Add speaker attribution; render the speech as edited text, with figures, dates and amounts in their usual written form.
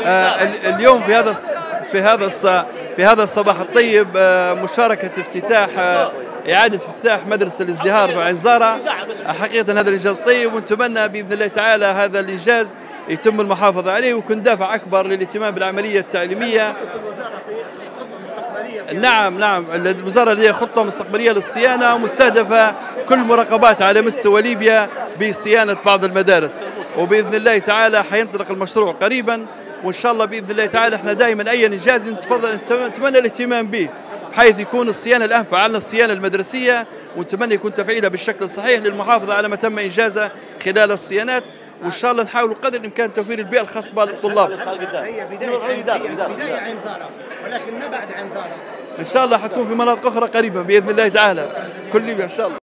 Speaker 1: اليوم في هذا الصباح الطيب مشاركة افتتاح إعادة افتتاح مدرسة الازدهار في عين زارة. حقيقة هذا الإنجاز طيب، ونتمنى بإذن الله تعالى هذا الإنجاز يتم المحافظة عليه ويكون دافع أكبر للاهتمام بالعملية التعليمية. نعم الوزارة لديها خطة مستقبلية للصيانة، ومستهدفة كل مراقبات على مستوى ليبيا بصيانة بعض المدارس، وبإذن الله تعالى حينطلق المشروع قريبا. وإن شاء الله بإذن الله تعالى احنا دائما أي إنجاز نتمنى الاهتمام به، بحيث يكون الصيانة الآن فعلنا الصيانة المدرسية، ونتمنى يكون تفعيلها بالشكل الصحيح للمحافظة على ما تم إنجازه خلال الصيانات. وإن شاء الله نحاول قدر الإمكان توفير البيئة الخصبة للطلاب.
Speaker 2: هي بداية عين زارة، ولكن ما بعد عين زارة.
Speaker 1: إن شاء الله حتكون في مناطق أخرى قريبا بإذن الله تعالى كل ليبيا إن شاء الله.